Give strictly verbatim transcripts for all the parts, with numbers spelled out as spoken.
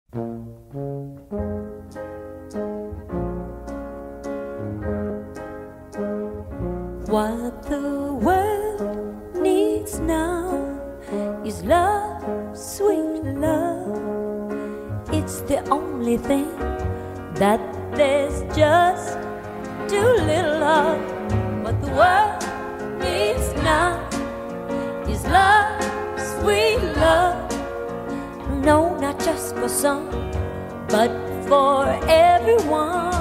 What the world needs now is love, sweet love. It's the only thing that there's just too little of. What the world needs now is love, sweet love. No, not just for some, but for everyone.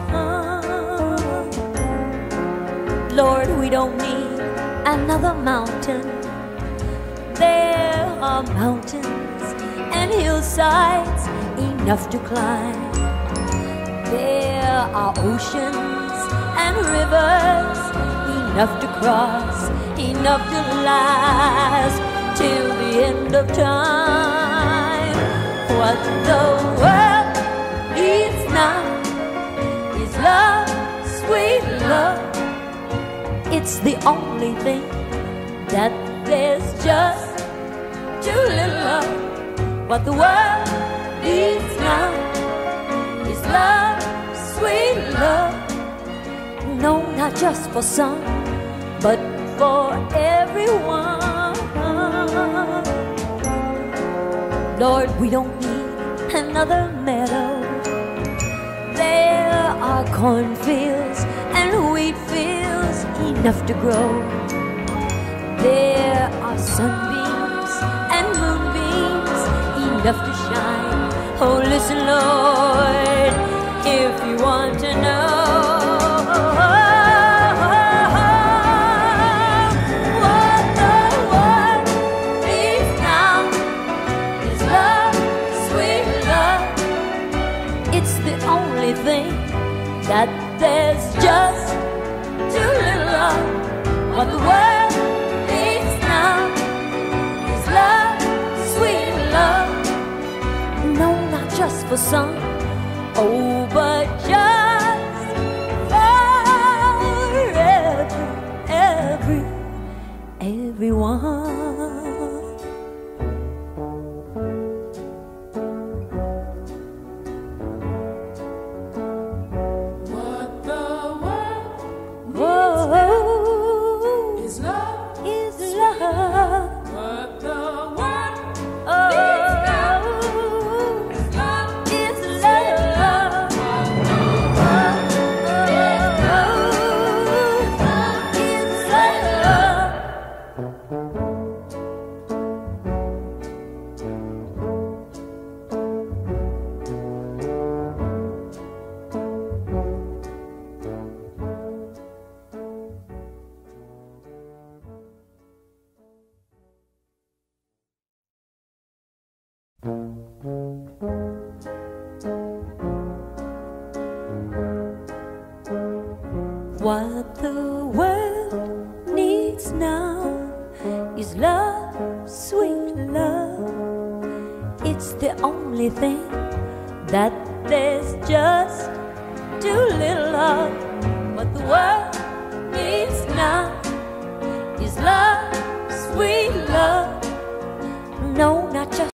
Lord, we don't need another mountain. There are mountains and hillsides enough to climb. There are oceans and rivers enough to cross, enough to last till the end of time. What the world needs now is love, sweet love. It's the only thing that there's just too little of. What the world needs now is love, sweet love. No, not just for some, but for everyone. Lord, we don't need another meadow. There are cornfields and wheat fields enough to grow. There are sunbeams and moonbeams enough to shine. Oh, listen, Lord, if you want to know what the world needs now is love, sweet love. It's the only thing that there's just too little of. What the world needs now is love, sweet love. No, not just for some, oh, but just for every, every, everyone. What the world needs now is love, sweet love. It's the only thing that there's just too little of. What the world needs now is love, sweet love. No, not just